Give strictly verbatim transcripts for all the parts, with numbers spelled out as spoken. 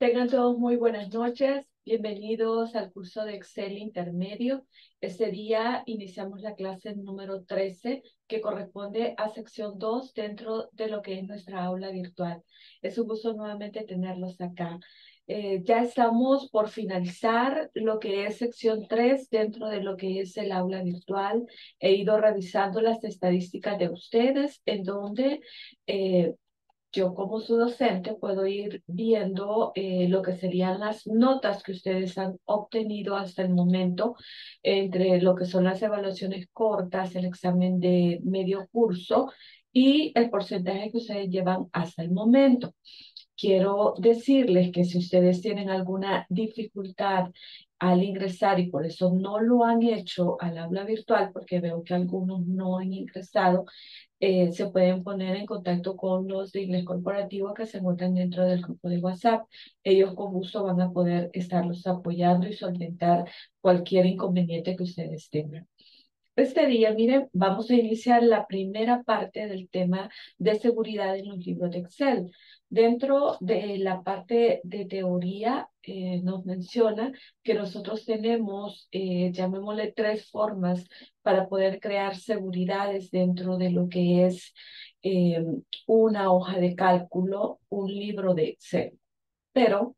Tengan todos muy buenas noches. Bienvenidos al curso de Excel intermedio. Este día iniciamos la clase número trece, que corresponde a sección dos dentro de lo que es nuestra aula virtual. Es un gusto nuevamente tenerlos acá. Eh, ya estamos por finalizar lo que es sección tres dentro de lo que es el aula virtual. He ido revisando las estadísticas de ustedes, en donde eh, yo como su docente puedo ir viendo eh, lo que serían las notas que ustedes han obtenido hasta el momento entre lo que son las evaluaciones cortas, el examen de medio curso y el porcentaje que ustedes llevan hasta el momento. Quiero decirles que si ustedes tienen alguna dificultad al ingresar y por eso no lo han hecho al aula virtual, porque veo que algunos no han ingresado, eh, se pueden poner en contacto con los de inglés corporativo que se encuentran dentro del grupo de WhatsApp. Ellos con gusto van a poder estarlos apoyando y solventar cualquier inconveniente que ustedes tengan. Este día, miren, vamos a iniciar la primera parte del tema de seguridad en los libros de Excel. Dentro de la parte de teoría, eh, nos menciona que nosotros tenemos, eh, llamémosle, tres formas para poder crear seguridades dentro de lo que es eh, una hoja de cálculo, un libro de Excel. Pero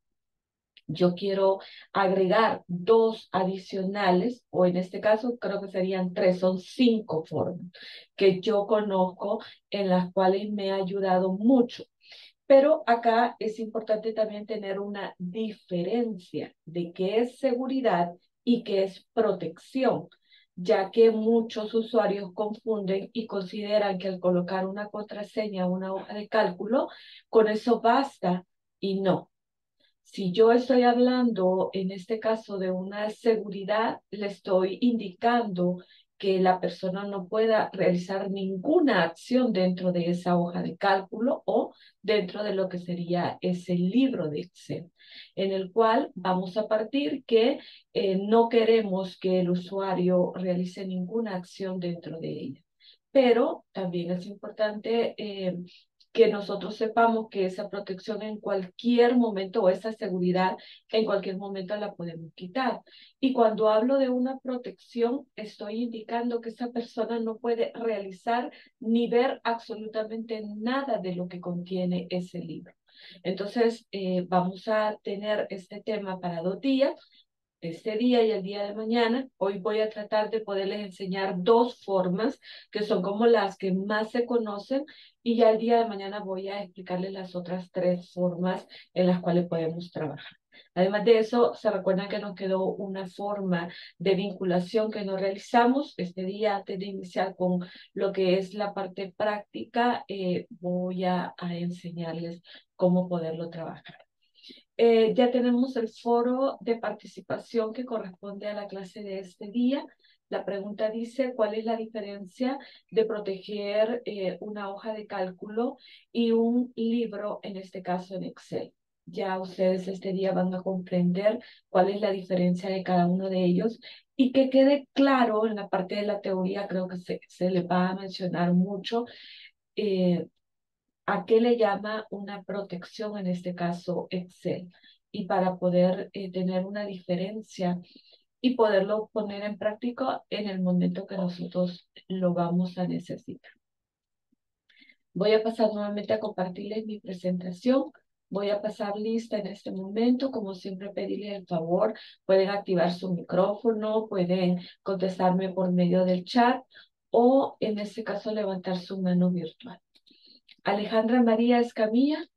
yo quiero agregar dos adicionales, o en este caso creo que serían tres, son cinco formas que yo conozco en las cuales me ha ayudado mucho. Pero acá es importante también tener una diferencia de qué es seguridad y qué es protección, ya que muchos usuarios confunden y consideran que al colocar una contraseña a una hoja de cálculo, con eso basta, y no. Si yo estoy hablando, en este caso, de una seguridad, le estoy indicando que la persona no pueda realizar ninguna acción dentro de esa hoja de cálculo o dentro de lo que sería ese libro de Excel, en el cual vamos a partir que eh, no queremos que el usuario realice ninguna acción dentro de ella. Pero también es importante eh, que nosotros sepamos que esa protección en cualquier momento o esa seguridad en cualquier momento la podemos quitar. Y cuando hablo de una protección, estoy indicando que esa persona no puede realizar ni ver absolutamente nada de lo que contiene ese libro. Entonces, eh, vamos a tener este tema para dos días, este día y el día de mañana. Hoy voy a tratar de poderles enseñar dos formas que son como las que más se conocen, y ya el día de mañana voy a explicarles las otras tres formas en las cuales podemos trabajar. Además de eso, se recuerdan que nos quedó una forma de vinculación que no realizamos. Este día, antes de iniciar con lo que es la parte práctica, eh, voy a, a enseñarles cómo poderlo trabajar. Eh, ya tenemos el foro de participación que corresponde a la clase de este día. La pregunta dice, ¿cuál es la diferencia de proteger eh, una hoja de cálculo y un libro, en este caso en Excel? Ya ustedes este día van a comprender cuál es la diferencia de cada uno de ellos, y que quede claro en la parte de la teoría. Creo que se, se les va a mencionar mucho eh, a qué le llama una protección, en este caso Excel, y para poder eh, tener una diferencia y poderlo poner en práctica en el momento que nosotros lo vamos a necesitar. Voy a pasar nuevamente a compartirles mi presentación. Voy a pasar lista en este momento. Como siempre, pedirles el favor, pueden activar su micrófono, pueden contestarme por medio del chat, o en este caso levantar su mano virtual. Alejandra María Escamilla.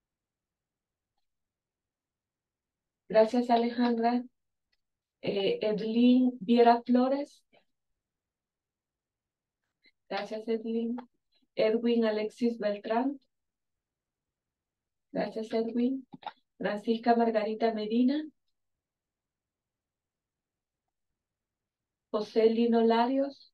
Gracias, Alejandra. Eh, Evelyn Viera Flores. Gracias, Evelyn. Edwin Alexis Beltrán. Gracias, Edwin. Francisca Margarita Medina. José Lino Larios.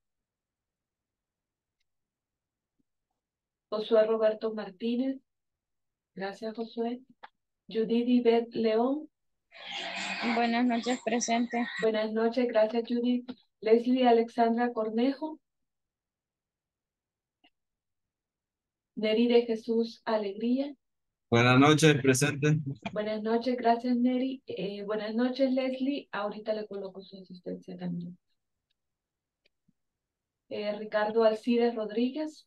Josué Roberto Martínez. Gracias, Josué. Judith Ivette León. Buenas noches, presente. Buenas noches, gracias, Judith. Leslie Alexandra Cornejo. Neri de Jesús Alegría. Buenas noches, presente. Buenas noches, gracias, Neri. Eh, buenas noches, Leslie. Ahorita le coloco su asistencia también. Eh, Ricardo Alcides Rodríguez.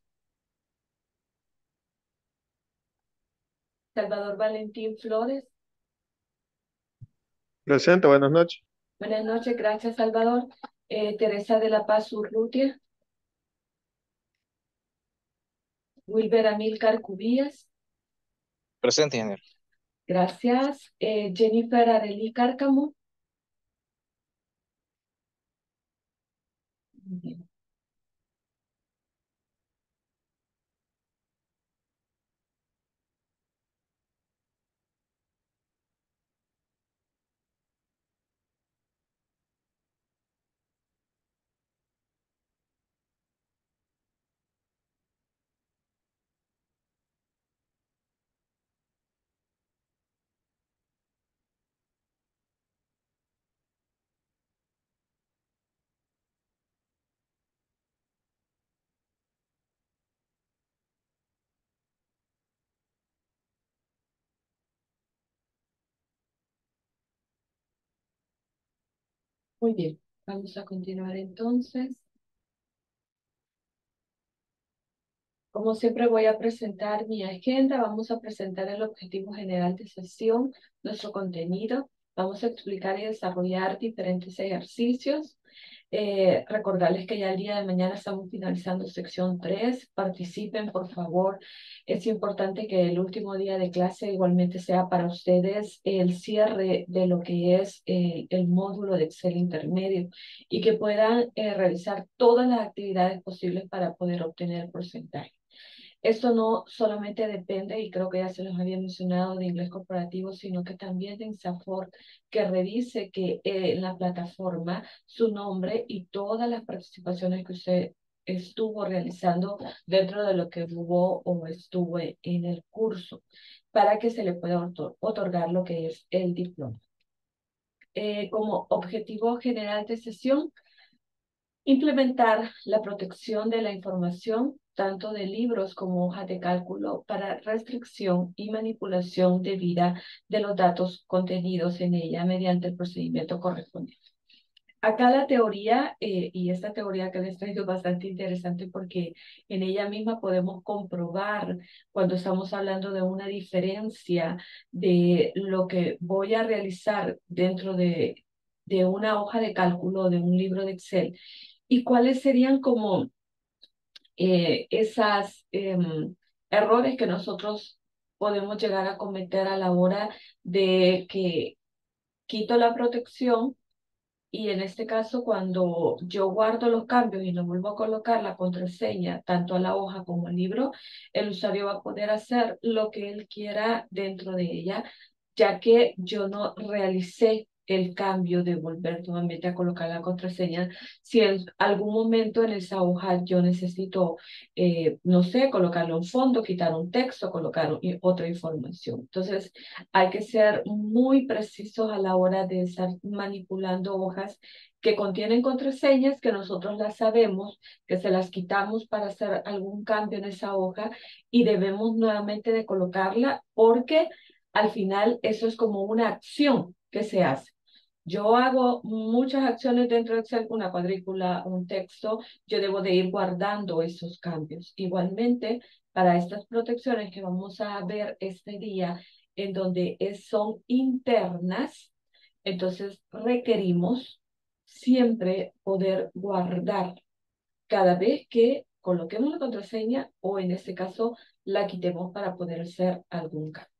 Salvador Valentín Flores. Presente, buenas noches. Buenas noches, gracias, Salvador. Eh, Teresa de la Paz Urrutia. Wilber Amílcar Cubías. Presente, ingeniero. Gracias. Eh, Jennifer Arelí Cárcamo. Bien. Muy bien. Vamos a continuar entonces. Como siempre voy a presentar mi agenda, vamos a presentar el objetivo general de sesión, nuestro contenido, vamos a explicar y desarrollar diferentes ejercicios. Eh, recordarles que ya el día de mañana estamos finalizando sección tres, participen por favor. Es importante que el último día de clase igualmente sea para ustedes el cierre de lo que es eh, el módulo de Excel intermedio y que puedan eh, realizar todas las actividades posibles para poder obtener porcentaje. Esto no solamente depende, y creo que ya se los había mencionado, de inglés corporativo, sino que también de INSAFORP, que revise que eh, en la plataforma su nombre y todas las participaciones que usted estuvo realizando dentro de lo que hubo o estuvo en el curso, para que se le pueda otorgar lo que es el diploma. Eh, como objetivo general de sesión, implementar la protección de la información, tanto de libros como hojas de cálculo, para restricción y manipulación debida de los datos contenidos en ella mediante el procedimiento correspondiente. Acá la teoría, eh, y esta teoría que les traigo es bastante interesante porque en ella misma podemos comprobar cuando estamos hablando de una diferencia de lo que voy a realizar dentro de, de una hoja de cálculo, de un libro de Excel, y cuáles serían como eh, esas em, errores que nosotros podemos llegar a cometer a la hora de que quito la protección y en este caso cuando yo guardo los cambios y no vuelvo a colocar la contraseña tanto a la hoja como al libro, el usuario va a poder hacer lo que él quiera dentro de ella, ya que yo no realicé el cambio de volver nuevamente a colocar la contraseña. Si en algún momento en esa hoja yo necesito, eh, no sé, colocarle un fondo, quitar un texto, colocar otra información. Entonces, hay que ser muy precisos a la hora de estar manipulando hojas que contienen contraseñas, que nosotros las sabemos, que se las quitamos para hacer algún cambio en esa hoja y debemos nuevamente de colocarla porque al final eso es como una acción que se hace. Yo hago muchas acciones dentro de Excel, una cuadrícula, un texto, yo debo de ir guardando esos cambios. Igualmente, para estas protecciones que vamos a ver este día, en donde es, son internas, entonces requerimos siempre poder guardar cada vez que coloquemos la contraseña o en este caso la quitemos para poder hacer algún cambio.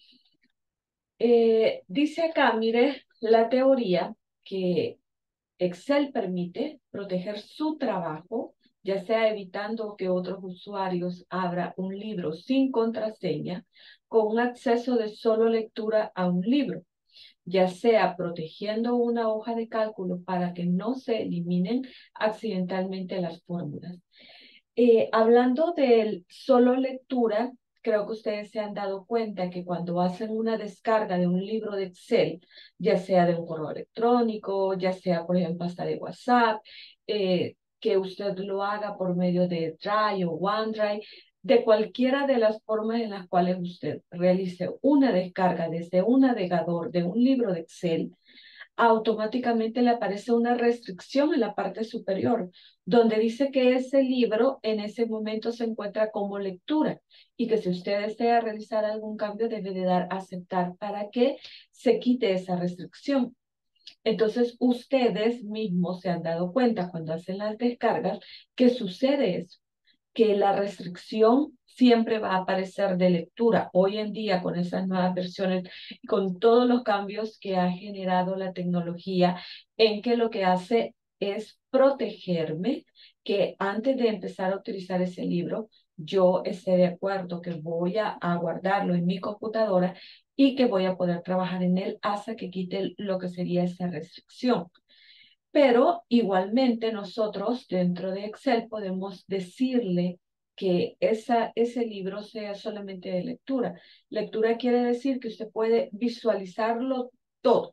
Eh, dice acá, mire, la teoría que Excel permite proteger su trabajo, ya sea evitando que otros usuarios abran un libro sin contraseña, con un acceso de solo lectura a un libro, ya sea protegiendo una hoja de cálculo para que no se eliminen accidentalmente las fórmulas. Eh, hablando de solo lectura, creo que ustedes se han dado cuenta que cuando hacen una descarga de un libro de Excel, ya sea de un correo electrónico, ya sea, por ejemplo, hasta de WhatsApp, eh, que usted lo haga por medio de Drive o OneDrive, de cualquiera de las formas en las cuales usted realice una descarga desde un navegador de un libro de Excel, automáticamente le aparece una restricción en la parte superior, donde dice que ese libro en ese momento se encuentra como lectura y que si usted desea realizar algún cambio debe de dar a aceptar para que se quite esa restricción. Entonces, ustedes mismos se han dado cuenta cuando hacen las descargas que sucede eso, que la restricción siempre va a aparecer de lectura. Hoy en día, con esas nuevas versiones, con todos los cambios que ha generado la tecnología, en que lo que hace es protegerme, que antes de empezar a utilizar ese libro, yo esté de acuerdo que voy a, a guardarlo en mi computadora y que voy a poder trabajar en él hasta que quite lo que sería esa restricción. Pero igualmente nosotros dentro de Excel podemos decirle que esa, ese libro sea solamente de lectura. Lectura quiere decir que usted puede visualizarlo todo,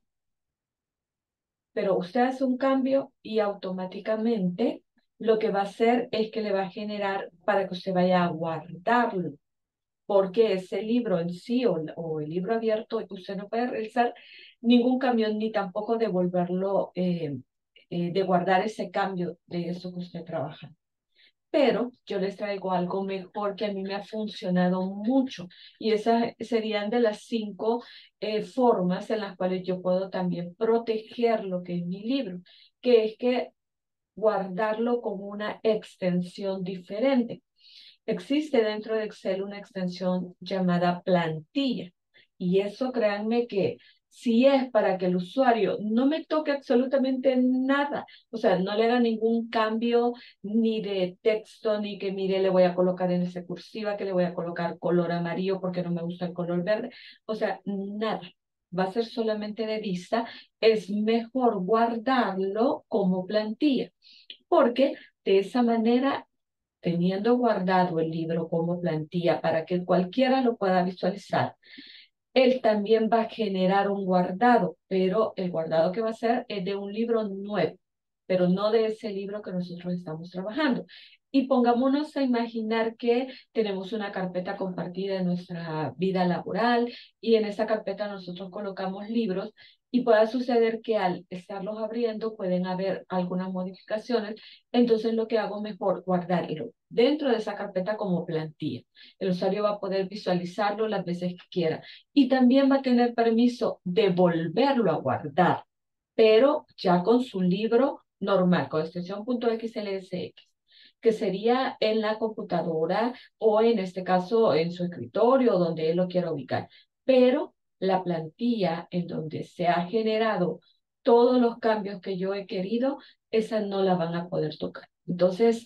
pero usted hace un cambio y automáticamente lo que va a hacer es que le va a generar para que usted vaya a guardarlo, porque ese libro en sí o, o el libro abierto, usted no puede realizar ningún cambio ni tampoco devolverlo, eh, eh, de guardar ese cambio de eso que usted trabaja. Pero yo les traigo algo mejor que a mí me ha funcionado mucho y esas serían de las cinco eh, formas en las cuales yo puedo también proteger lo que es mi libro, que es que guardarlo como una extensión diferente. Existe dentro de Excel una extensión llamada plantilla y eso créanme que si es para que el usuario no me toque absolutamente nada, o sea, no le haga ningún cambio ni de texto, ni que mire, le voy a colocar en ese cursiva, que le voy a colocar color amarillo porque no me gusta el color verde, o sea, nada. Va a ser solamente de vista, es mejor guardarlo como plantilla, porque de esa manera teniendo guardado el libro como plantilla para que cualquiera lo pueda visualizar, él también va a generar un guardado, pero el guardado que va a hacer es de un libro nuevo, pero no de ese libro que nosotros estamos trabajando. Y pongámonos a imaginar que tenemos una carpeta compartida en nuestra vida laboral y en esa carpeta nosotros colocamos libros y pueda suceder que al estarlos abriendo pueden haber algunas modificaciones. Entonces lo que hago mejor guardarlo dentro de esa carpeta como plantilla. El usuario va a poder visualizarlo las veces que quiera y también va a tener permiso de volverlo a guardar, pero ya con su libro normal, con extensión .xlsx, que sería en la computadora o en este caso en su escritorio donde él lo quiera ubicar. Pero la plantilla en donde se ha generado todos los cambios que yo he querido, esa no la van a poder tocar. Entonces,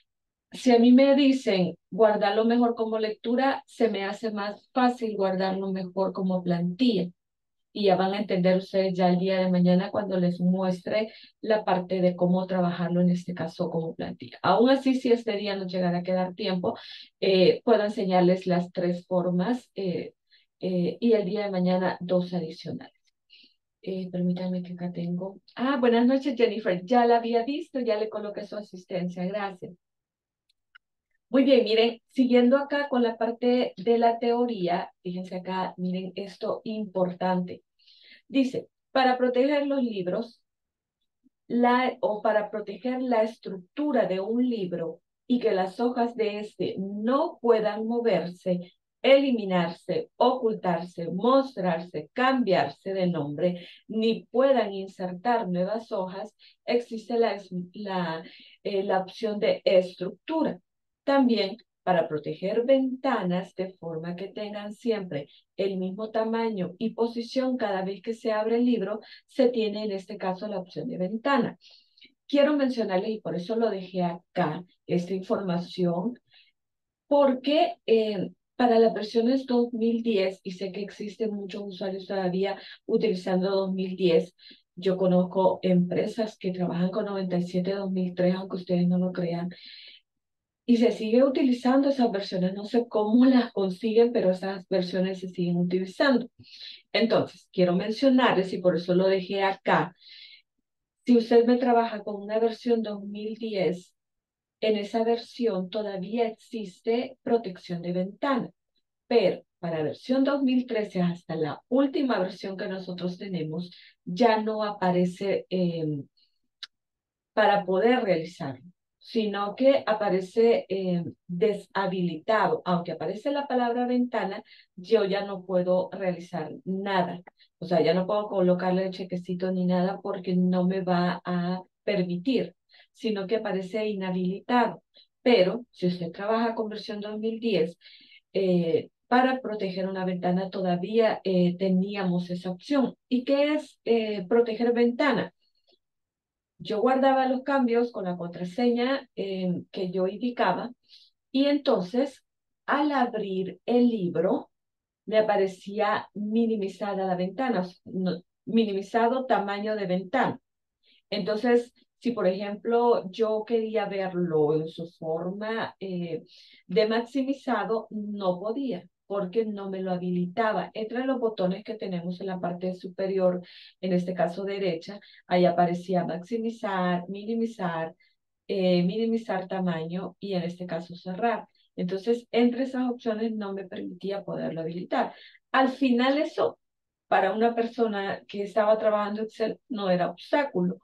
si a mí me dicen guardarlo mejor como lectura, se me hace más fácil guardarlo mejor como plantilla. Y ya van a entender ustedes ya el día de mañana cuando les muestre la parte de cómo trabajarlo en este caso como plantilla. Aún así, si este día nos llegara a quedar tiempo, eh, puedo enseñarles las tres formas eh, eh, y el día de mañana dos adicionales. Eh, permítanme que acá tengo. Ah, buenas noches, Jennifer. Ya la había visto, ya le coloqué su asistencia. Gracias. Muy bien, miren, siguiendo acá con la parte de la teoría, fíjense acá, miren esto importante. Dice, para proteger los libros la, o para proteger la estructura de un libro y que las hojas de este no puedan moverse, eliminarse, ocultarse, mostrarse, cambiarse de nombre, ni puedan insertar nuevas hojas, existe la, la, eh, la opción de estructura. También para proteger ventanas de forma que tengan siempre el mismo tamaño y posición cada vez que se abre el libro, se tiene en este caso la opción de ventana. Quiero mencionarles, y por eso lo dejé acá, esta información, porque eh, para las versiones dos mil diez, y sé que existen muchos usuarios todavía utilizando dos mil diez, yo conozco empresas que trabajan con noventa y siete dos mil tres, aunque ustedes no lo crean, y se sigue utilizando esas versiones. No sé cómo las consiguen, pero esas versiones se siguen utilizando. Entonces, quiero mencionarles, y por eso lo dejé acá, si usted me trabaja con una versión dos mil diez, en esa versión todavía existe protección de ventana, pero para versión dos mil trece hasta la última versión que nosotros tenemos, ya no aparece eh, para poder realizarlo, sino que aparece eh, deshabilitado. Aunque aparece la palabra ventana, yo ya no puedo realizar nada. O sea, ya no puedo colocarle el chequecito ni nada porque no me va a permitir, sino que aparece inhabilitado. Pero si usted trabaja con versión dos mil diez, eh, para proteger una ventana todavía eh, teníamos esa opción. ¿Y qué es eh, proteger ventana? Yo guardaba los cambios con la contraseña eh, que yo indicaba y entonces al abrir el libro me aparecía minimizada la ventana, o sea, no- minimizado tamaño de ventana. Entonces, si por ejemplo yo quería verlo en su forma eh, de maximizado, no podía porque no me lo habilitaba. Entre los botones que tenemos en la parte superior, en este caso derecha, ahí aparecía maximizar, minimizar, eh, minimizar tamaño y en este caso cerrar. Entonces, entre esas opciones no me permitía poderlo habilitar. Al final eso, para una persona que estaba trabajando Excel, no era obstáculo,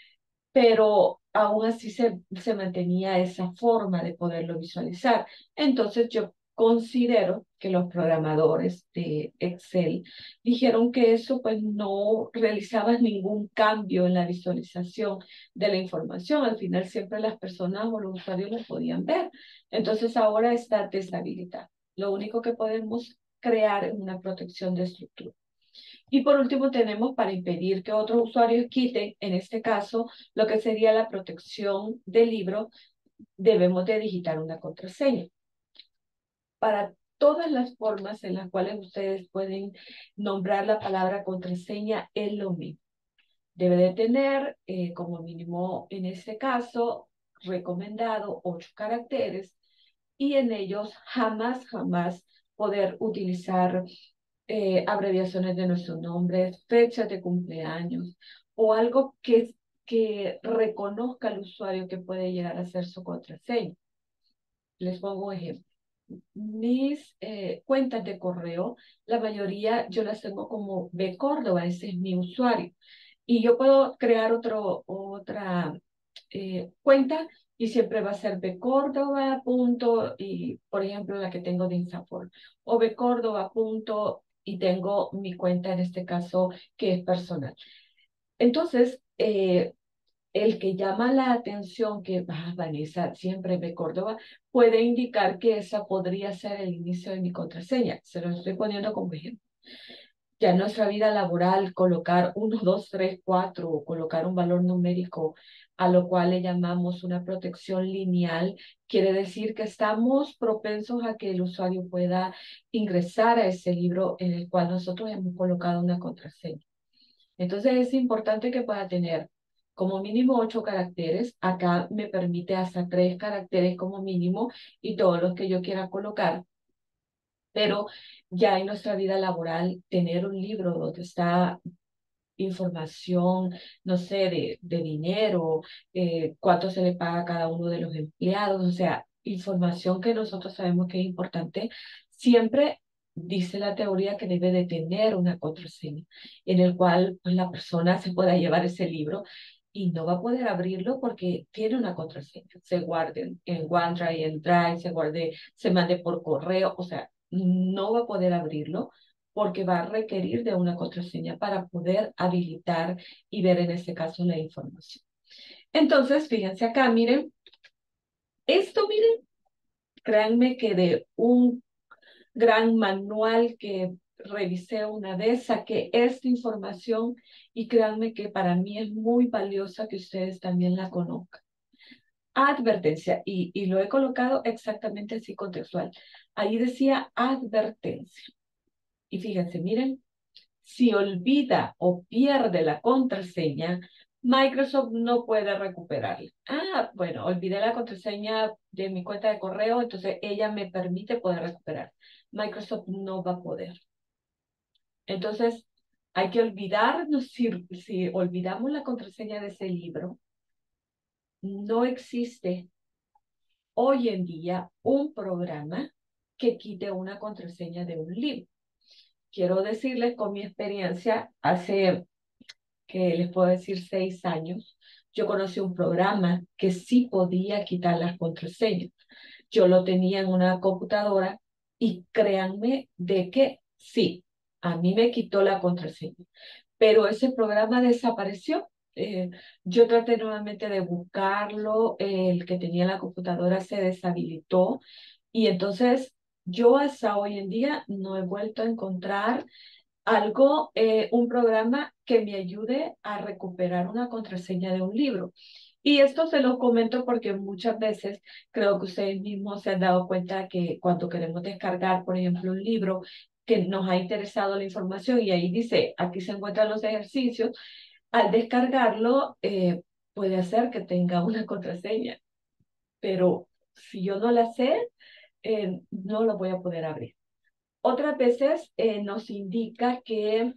pero aún así se, se mantenía esa forma de poderlo visualizar. Entonces yo considero que los programadores de Excel dijeron que eso pues no realizaba ningún cambio en la visualización de la información. Al final siempre las personas o los usuarios lo podían ver. Entonces ahora está deshabilitado. Lo único que podemos crear es una protección de estructura. Y por último tenemos para impedir que otros usuarios quiten, en este caso, lo que sería la protección del libro, debemos de digitar una contraseña. Para todas las formas en las cuales ustedes pueden nombrar la palabra contraseña, es lo mismo. Debe de tener, eh, como mínimo en este caso, recomendado ocho caracteres y en ellos jamás, jamás poder utilizar eh, abreviaciones de nuestros nombres, fechas de cumpleaños o algo que, que reconozca al usuario que puede llegar a ser su contraseña. Les pongo un ejemplo. Mis eh, cuentas de correo, la mayoría yo las tengo como B Córdoba, ese es mi usuario. Y yo puedo crear otro, otra eh, cuenta y siempre va a ser bcórdoba. Punto, y por ejemplo la que tengo de Insafor o bcórdoba. Punto, y tengo mi cuenta en este caso que es personal. Entonces, eh, el que llama la atención que ah, Vanessa siempre ve Córdoba puede indicar que esa podría ser el inicio de mi contraseña. Se lo estoy poniendo como ejemplo. Ya en nuestra vida laboral, colocar uno, dos, tres, cuatro o colocar un valor numérico a lo cual le llamamos una protección lineal, quiere decir que estamos propensos a que el usuario pueda ingresar a ese libro en el cual nosotros hemos colocado una contraseña. Entonces es importante que pueda tener como mínimo ocho caracteres. Acá me permite hasta tres caracteres como mínimo y todos los que yo quiera colocar. Pero ya en nuestra vida laboral, tener un libro donde está información, no sé, de, de dinero, eh, cuánto se le paga a cada uno de los empleados, o sea, información que nosotros sabemos que es importante, siempre dice la teoría que debe de tener una contraseña en el cual pues, la persona se pueda llevar ese libro y no va a poder abrirlo porque tiene una contraseña. Se guarde en, en OneDrive, en Drive, se guarde, se mande por correo, o sea, no va a poder abrirlo porque va a requerir de una contraseña para poder habilitar y ver en este caso la información. Entonces, fíjense acá, miren, esto, miren, créanme que de un gran manual que revisé una vez, saqué esta información y créanme que para mí es muy valiosa que ustedes también la conozcan. Advertencia, y, y lo he colocado exactamente así contextual. Ahí decía advertencia. Y fíjense, miren, si olvida o pierde la contraseña, Microsoft no puede recuperarla. Ah, bueno, olvidé la contraseña de mi cuenta de correo, entonces ella me permite poder recuperar. Microsoft no va a poder. Entonces, hay que olvidarnos, si, si olvidamos la contraseña de ese libro, no existe hoy en día un programa que quite una contraseña de un libro. Quiero decirles con mi experiencia, hace, que les puedo decir, seis años, yo conocí un programa que sí podía quitar las contraseñas. Yo lo tenía en una computadora y créanme de que sí, a mí me quitó la contraseña, pero ese programa desapareció. Eh, yo traté nuevamente de buscarlo, eh, el que tenía la computadora se deshabilitó y entonces yo hasta hoy en día no he vuelto a encontrar algo, eh, un programa que me ayude a recuperar una contraseña de un libro. Y esto se lo comento porque muchas veces creo que ustedes mismos se han dado cuenta que cuando queremos descargar, por ejemplo, un libro que nos ha interesado la información y ahí dice, aquí se encuentran los ejercicios, al descargarlo eh, puede hacer que tenga una contraseña, pero si yo no la sé, eh, no lo voy a poder abrir. Otras veces eh, nos indica que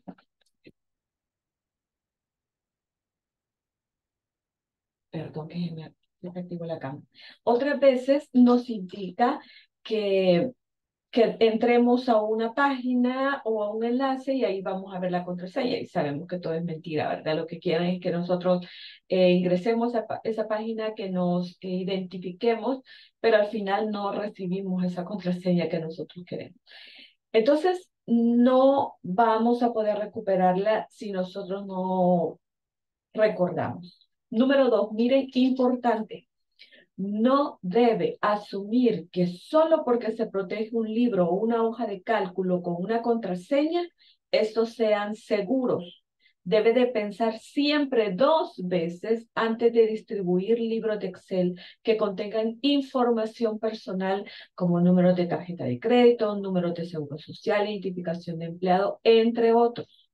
perdón que me desactivo la cámara. Otras veces nos indica que, que entremos a una página o a un enlace y ahí vamos a ver la contraseña y sabemos que todo es mentira, ¿verdad? Lo que quieren es que nosotros eh, ingresemos a pa- esa página, que nos eh, identifiquemos, pero al final no recibimos esa contraseña que nosotros queremos. Entonces, no vamos a poder recuperarla si nosotros no recordamos. Número dos, miren qué importante. No debe asumir que solo porque se protege un libro o una hoja de cálculo con una contraseña, estos sean seguros. Debe de pensar siempre dos veces antes de distribuir libros de Excel que contengan información personal como números de tarjeta de crédito, números de seguro social, identificación de empleado, entre otros.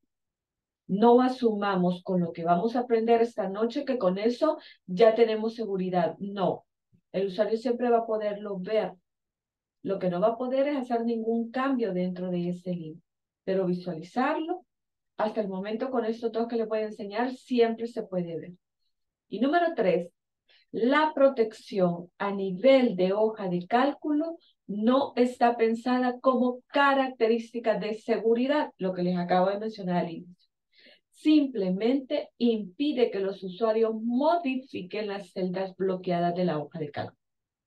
No asumamos con lo que vamos a aprender esta noche que con eso ya tenemos seguridad. No, el usuario siempre va a poderlo ver. Lo que no va a poder es hacer ningún cambio dentro de ese libro, pero visualizarlo, hasta el momento con estos dos que le voy a enseñar, siempre se puede ver. Y número tres, la protección a nivel de hoja de cálculo no está pensada como característica de seguridad, lo que les acabo de mencionar al inicio. Simplemente impide que los usuarios modifiquen las celdas bloqueadas de la hoja de cálculo.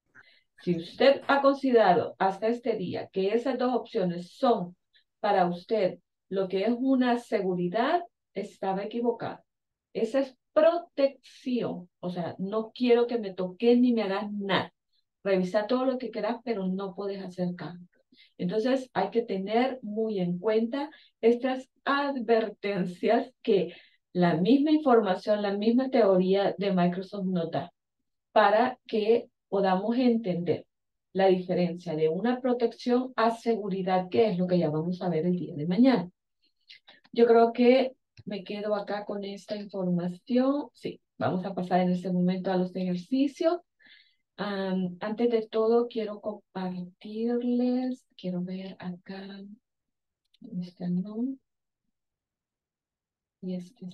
Si usted ha considerado hasta este día que esas dos opciones son para usted lo que es una seguridad, estaba equivocado. Esa es protección. O sea, no quiero que me toques ni me hagas nada. Revisa todo lo que quieras, pero no puedes hacer cambio. Entonces, hay que tener muy en cuenta estas advertencias que la misma información, la misma teoría de Microsoft nos da para que podamos entender la diferencia de una protección a seguridad, que es lo que ya vamos a ver el día de mañana. Yo creo que me quedo acá con esta información. Sí, vamos a pasar en este momento a los ejercicios. Um, antes de todo, quiero compartirles, quiero ver acá, este no, y este.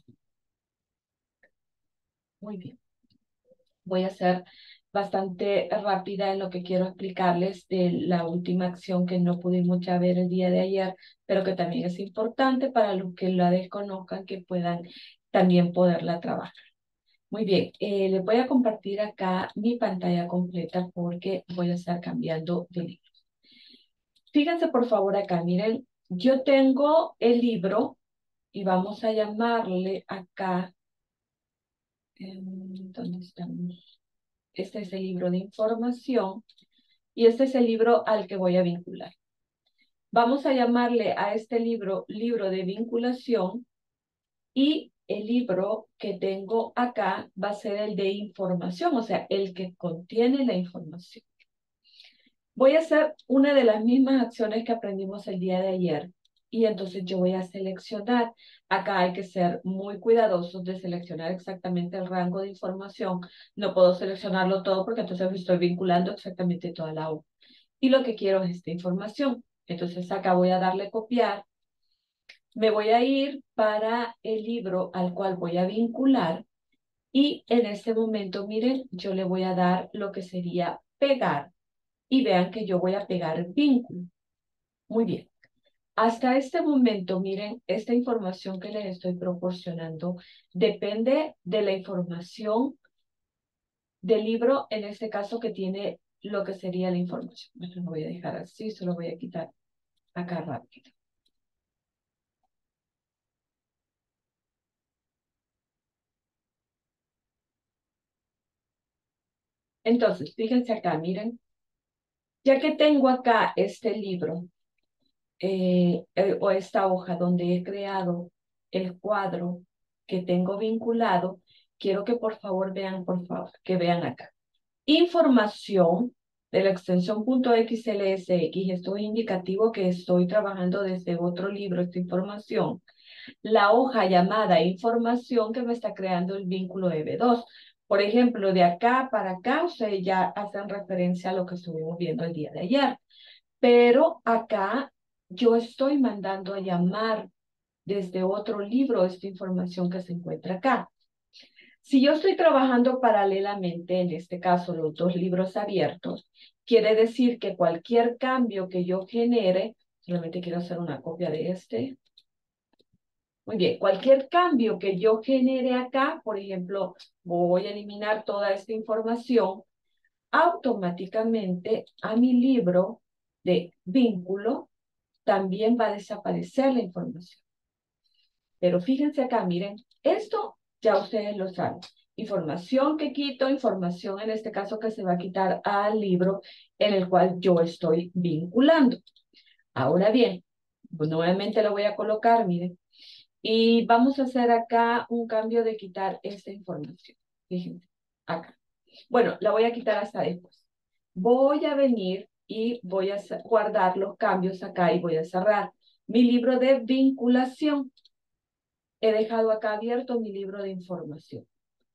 Muy bien. Voy a ser bastante rápida en lo que quiero explicarles de la última acción que no pudimos ya ver el día de ayer, pero que también es importante para los que la desconozcan, que puedan también poderla trabajar. Muy bien, eh, les voy a compartir acá mi pantalla completa porque voy a estar cambiando de libro. Fíjense por favor acá, miren, yo tengo el libro y vamos a llamarle acá, eh, ¿dónde estamos? Este es el libro de información y este es el libro al que voy a vincular. Vamos a llamarle a este libro libro de vinculación y el libro que tengo acá va a ser el de información, o sea, el que contiene la información. Voy a hacer una de las mismas acciones que aprendimos el día de ayer y entonces yo voy a seleccionar. Acá hay que ser muy cuidadosos de seleccionar exactamente el rango de información. No puedo seleccionarlo todo porque entonces estoy vinculando exactamente toda la hoja. Y lo que quiero es esta información. Entonces acá voy a darle copiar. Me voy a ir para el libro al cual voy a vincular y en este momento, miren, yo le voy a dar lo que sería pegar y vean que yo voy a pegar el vínculo. Muy bien. Hasta este momento, miren, esta información que les estoy proporcionando depende de la información del libro, en este caso que tiene lo que sería la información. Bueno, lo voy a dejar así, solo voy a quitar acá rápido. Entonces, fíjense acá, miren. Ya que tengo acá este libro, eh, eh, o esta hoja donde he creado el cuadro que tengo vinculado, quiero que por favor vean, por favor, que vean acá. Información de la extensión .xlsx, esto es indicativo que estoy trabajando desde otro libro esta información. La hoja llamada información que me está creando el vínculo E B dos. Por ejemplo, de acá para acá, ustedes ya hacen referencia a lo que estuvimos viendo el día de ayer. Pero acá yo estoy mandando a llamar desde otro libro esta información que se encuentra acá. Si yo estoy trabajando paralelamente, en este caso los dos libros abiertos, quiere decir que cualquier cambio que yo genere, solamente quiero hacer una copia de este. Muy bien, cualquier cambio que yo genere acá, por ejemplo, voy a eliminar toda esta información, automáticamente a mi libro de vínculo también va a desaparecer la información. Pero fíjense acá, miren, esto ya ustedes lo saben. Información que quito, información en este caso que se va a quitar al libro en el cual yo estoy vinculando. Ahora bien, nuevamente lo voy a colocar, miren. Y vamos a hacer acá un cambio de quitar esta información. Fíjense, acá. Bueno, la voy a quitar hasta después. Voy a venir y voy a guardar los cambios acá y voy a cerrar mi libro de vinculación. He dejado acá abierto mi libro de información.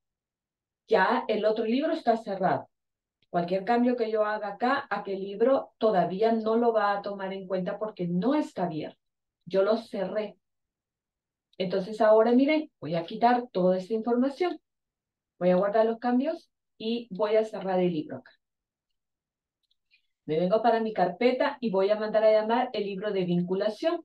Ya el otro libro está cerrado. Cualquier cambio que yo haga acá, aquel libro todavía no lo va a tomar en cuenta porque no está abierto. Yo lo cerré. Entonces ahora miren, voy a quitar toda esta información. Voy a guardar los cambios y voy a cerrar el libro acá. Me vengo para mi carpeta y voy a mandar a llamar el libro de vinculación.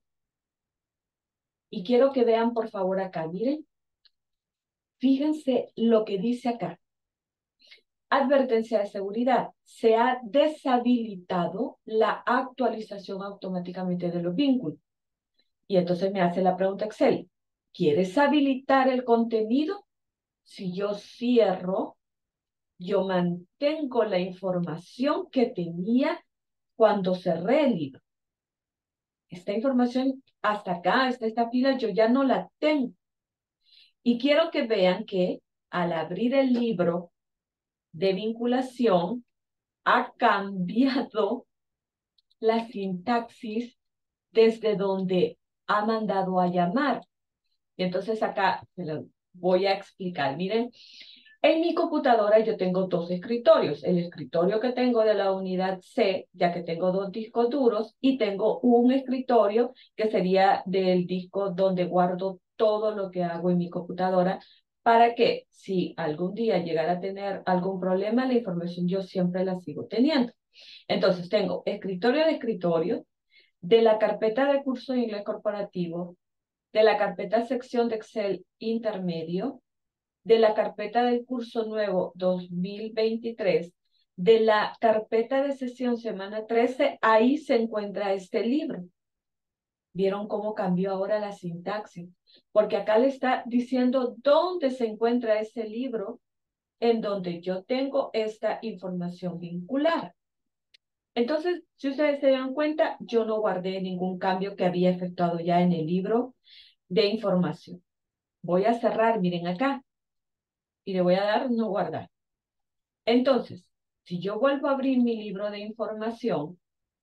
Y quiero que vean por favor acá, miren. Fíjense lo que dice acá. Advertencia de seguridad. Se ha deshabilitado la actualización automáticamente de los vínculos. Y entonces me hace la pregunta Excel. ¿Quieres habilitar el contenido? Si yo cierro, yo mantengo la información que tenía cuando cerré el libro. Esta información hasta acá, hasta esta fila, yo ya no la tengo. Y quiero que vean que al abrir el libro de vinculación, ha cambiado la sintaxis desde donde ha mandado a llamar. Y entonces acá se lo voy a explicar. Miren, en mi computadora yo tengo dos escritorios. El escritorio que tengo de la unidad C, ya que tengo dos discos duros, y tengo un escritorio que sería del disco donde guardo todo lo que hago en mi computadora, para que si algún día llegara a tener algún problema, la información yo siempre la sigo teniendo. Entonces tengo escritorio de escritorio, de la carpeta de curso de inglés corporativo, de la carpeta sección de Excel intermedio, de la carpeta del curso nuevo dos mil veintitrés, de la carpeta de sesión semana trece, ahí se encuentra este libro. ¿Vieron cómo cambió ahora la sintaxis? Porque acá le está diciendo dónde se encuentra ese libro en donde yo tengo esta información vinculada. Entonces, si ustedes se dan cuenta, yo no guardé ningún cambio que había efectuado ya en el libro de información. Voy a cerrar, miren acá, y le voy a dar no guardar. Entonces, si yo vuelvo a abrir mi libro de información,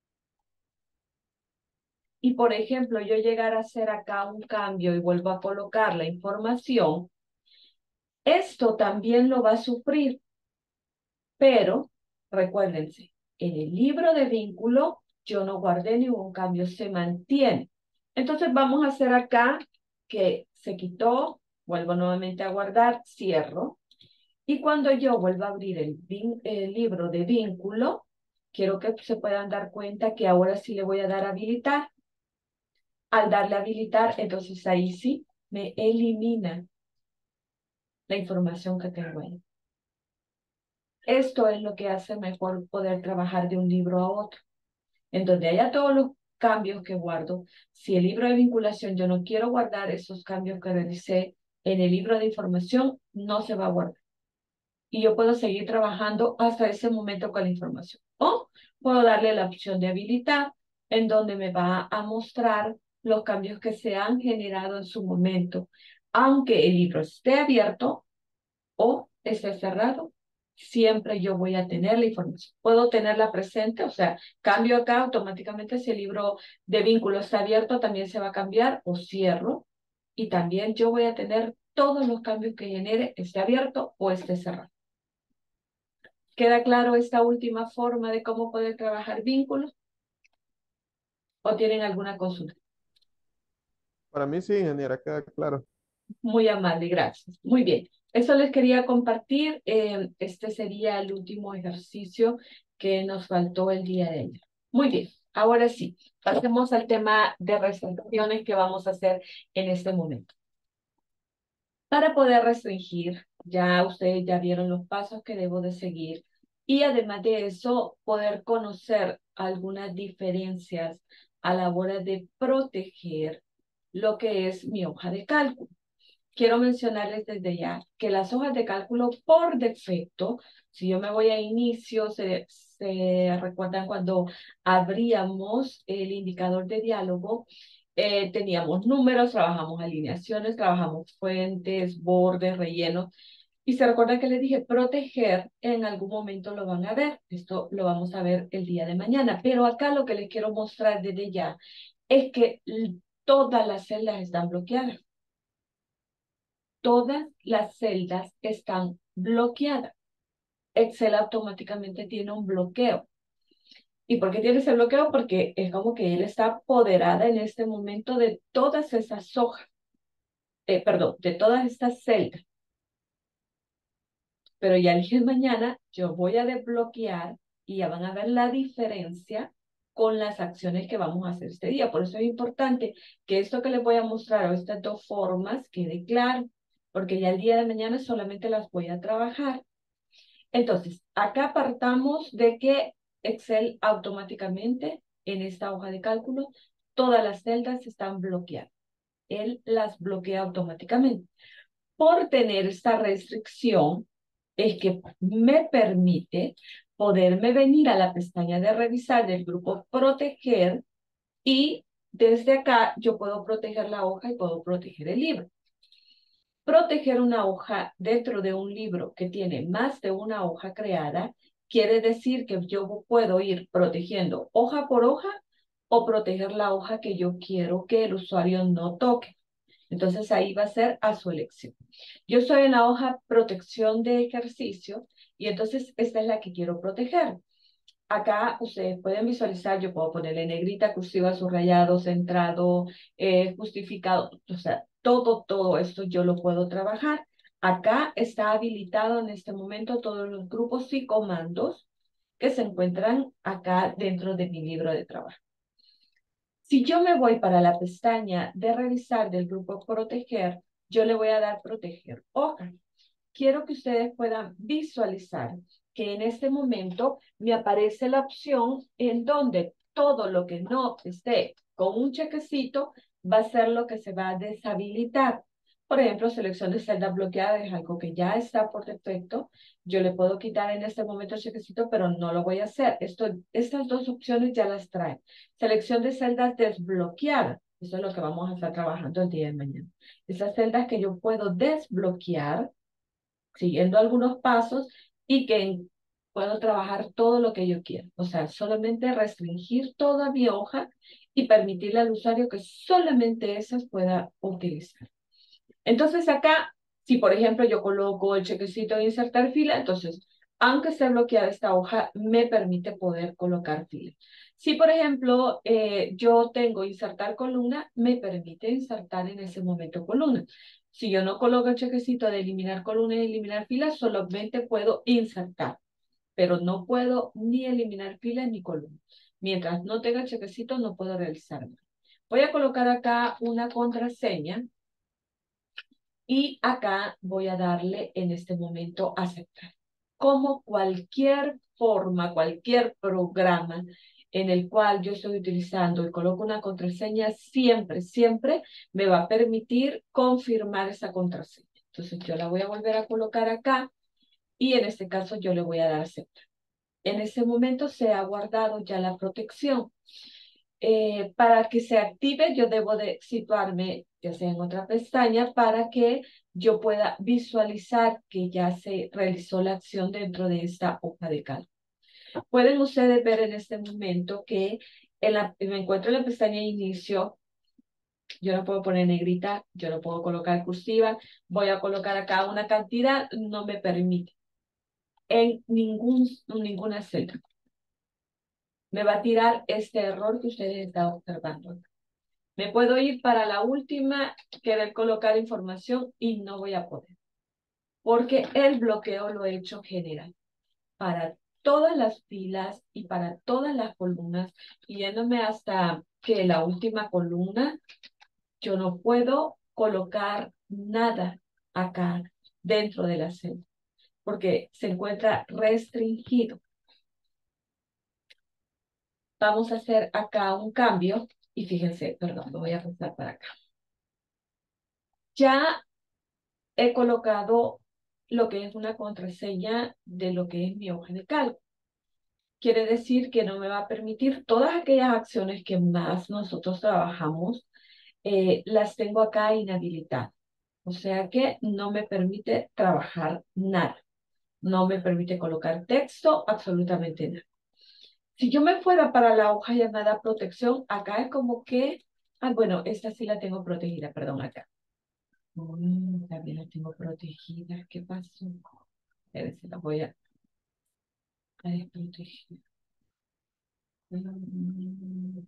y por ejemplo, yo llegara a hacer acá un cambio y vuelvo a colocar la información, esto también lo va a sufrir. Pero, recuérdense, en el libro de vínculo, yo no guardé ningún cambio, se mantiene. Entonces vamos a hacer acá que se quitó, vuelvo nuevamente a guardar, cierro. Y cuando yo vuelva a abrir el, vin- el libro de vínculo, quiero que se puedan dar cuenta que ahora sí le voy a dar a habilitar. Al darle a habilitar, entonces ahí sí me elimina la información que tengo ahí. Esto es lo que hace mejor poder trabajar de un libro a otro, en donde haya todos los cambios que guardo. Si el libro de vinculación yo no quiero guardar esos cambios que realicé en el libro de información, no se va a guardar. Y yo puedo seguir trabajando hasta ese momento con la información. O puedo darle la opción de habilitar, en donde me va a mostrar los cambios que se han generado en su momento, aunque el libro esté abierto o esté cerrado, siempre yo voy a tener la información. Puedo tenerla presente, o sea, cambio acá automáticamente si el libro de vínculo está abierto, también se va a cambiar o cierro. Y también yo voy a tener todos los cambios que genere, esté abierto o esté cerrado. ¿Queda claro esta última forma de cómo poder trabajar vínculos? ¿O tienen alguna consulta? Para mí sí, ingeniera, queda claro. Muy amable, gracias. Muy bien. Eso les quería compartir. Eh, este sería el último ejercicio que nos faltó el día de ayer. Muy bien. Ahora sí, pasemos al tema de restricciones que vamos a hacer en este momento. Para poder restringir, ya ustedes ya vieron los pasos que debo de seguir y además de eso, poder conocer algunas diferencias a la hora de proteger lo que es mi hoja de cálculo. Quiero mencionarles desde ya que las hojas de cálculo por defecto, si yo me voy a inicio, se, se recuerdan cuando abríamos el indicador de diálogo, eh, teníamos números, trabajamos alineaciones, trabajamos fuentes, bordes, rellenos. Y se recuerdan que les dije, proteger, en algún momento lo van a ver. Esto lo vamos a ver el día de mañana. Pero acá lo que les quiero mostrar desde ya es que todas las celdas están bloqueadas. Todas las celdas están bloqueadas. Excel automáticamente tiene un bloqueo. ¿Y por qué tiene ese bloqueo? Porque es como que él está apoderada en este momento de todas esas hojas. Eh, perdón, de todas estas celdas. Pero ya el día de mañana yo voy a desbloquear y ya van a ver la diferencia con las acciones que vamos a hacer este día. Por eso es importante que esto que les voy a mostrar o estas dos formas quede claro, porque ya el día de mañana solamente las voy a trabajar. Entonces, acá partamos de que Excel automáticamente en esta hoja de cálculo, todas las celdas están bloqueadas. Él las bloquea automáticamente. Por tener esta restricción, es que me permite poderme venir a la pestaña de revisar del grupo proteger y desde acá yo puedo proteger la hoja y puedo proteger el libro. Proteger una hoja dentro de un libro que tiene más de una hoja creada quiere decir que yo puedo ir protegiendo hoja por hoja o proteger la hoja que yo quiero que el usuario no toque. Entonces ahí va a ser a su elección. Yo estoy en la hoja protección de ejercicio y entonces esta es la que quiero proteger. Acá ustedes pueden visualizar, yo puedo ponerle negrita, cursiva, subrayado, centrado, eh, justificado, o sea, todo, todo esto yo lo puedo trabajar. Acá está habilitado en este momento todos los grupos y comandos que se encuentran acá dentro de mi libro de trabajo. Si yo me voy para la pestaña de revisar del grupo proteger, yo le voy a dar proteger hoja. Quiero que ustedes puedan visualizar que en este momento me aparece la opción en donde todo lo que no esté con un chequecito va a ser lo que se va a deshabilitar. Por ejemplo, selección de celdas bloqueadas es algo que ya está por defecto. Yo le puedo quitar en este momento el chequecito, pero no lo voy a hacer. Esto, estas dos opciones ya las traen. Selección de celdas desbloqueadas. Eso es lo que vamos a estar trabajando el día de mañana. Esas celdas que yo puedo desbloquear siguiendo algunos pasos y que puedo trabajar todo lo que yo quiero. O sea, solamente restringir toda mi hoja y permitirle al usuario que solamente esas pueda utilizar. Entonces acá, si por ejemplo yo coloco el chequecito de insertar fila, entonces, aunque esté bloqueada esta hoja, me permite poder colocar fila. Si por ejemplo eh, yo tengo insertar columna, me permite insertar en ese momento columna. Si yo no coloco el chequecito de eliminar columnas y eliminar filas, solamente puedo insertar, pero no puedo ni eliminar filas ni columnas. Mientras no tenga el chequecito, no puedo realizarlo. Voy a colocar acá una contraseña y acá voy a darle en este momento aceptar. Como cualquier forma, cualquier programa en el cual yo estoy utilizando y coloco una contraseña, siempre, siempre me va a permitir confirmar esa contraseña. Entonces yo la voy a volver a colocar acá y en este caso yo le voy a dar aceptar. En ese momento se ha guardado ya la protección. Eh, para que se active, yo debo de situarme, ya sea en otra pestaña, para que yo pueda visualizar que ya se realizó la acción dentro de esta hoja de cálculo. Pueden ustedes ver en este momento que en la, me encuentro en la pestaña de inicio. Yo no puedo poner negrita, yo no puedo colocar cursiva. Voy a colocar acá una cantidad, no me permite en ningún, ninguna celda. Me va a tirar este error que ustedes están observando. Me puedo ir para la última, querer colocar información y no voy a poder. Porque el bloqueo lo he hecho general. Para todas las filas y para todas las columnas, y yéndome hasta que la última columna, yo no puedo colocar nada acá dentro de la celda, porque se encuentra restringido. Vamos a hacer acá un cambio, y fíjense, perdón, lo voy a pasar para acá. Ya he colocado lo que es una contraseña de lo que es mi hoja de cálculo. Quiere decir que no me va a permitir todas aquellas acciones que más nosotros trabajamos, eh, las tengo acá inhabilitadas. O sea que no me permite trabajar nada. No me permite colocar texto, absolutamente nada. Si yo me fuera para la hoja llamada protección, acá es como que, ah, bueno, esta sí la tengo protegida, perdón, acá. Mm, también la tengo protegida. ¿Qué pasó? Espérense, la voy a, a desproteger. Mm,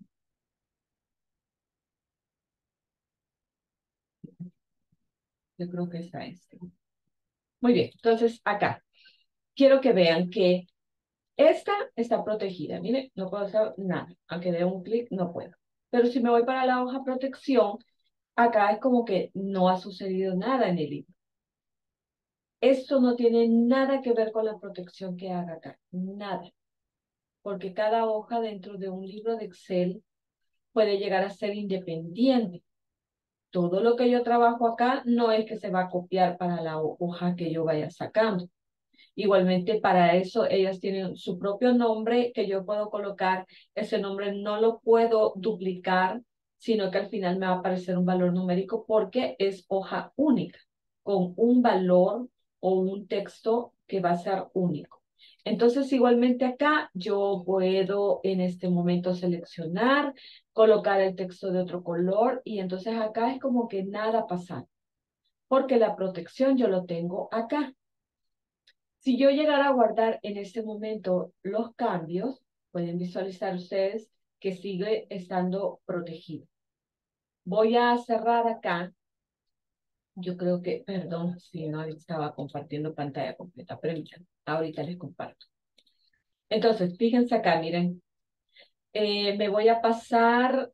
Yo creo que esa es. Muy bien, entonces acá. Quiero que vean que esta está protegida. Miren, no puedo hacer nada. Aunque dé un clic, no puedo. Pero si me voy para la hoja protección, acá es como que no ha sucedido nada en el libro. Esto no tiene nada que ver con la protección que haga acá. Nada. Porque cada hoja dentro de un libro de Excel puede llegar a ser independiente. Todo lo que yo trabajo acá no es que se va a copiar para la hoja que yo vaya sacando. Igualmente, para eso ellas tienen su propio nombre que yo puedo colocar. Ese nombre no lo puedo duplicar, sino que al final me va a aparecer un valor numérico porque es hoja única, con un valor o un texto que va a ser único. Entonces, igualmente acá yo puedo en este momento seleccionar, colocar el texto de otro color y entonces acá es como que nada pasa, porque la protección yo lo tengo acá. Si yo llegara a guardar en este momento los cambios, pueden visualizar ustedes que sigue estando protegido. Voy a cerrar acá. Yo creo que, perdón, si no estaba compartiendo pantalla completa, pero ya, ahorita les comparto. Entonces, fíjense acá, miren. Eh, me voy a pasar.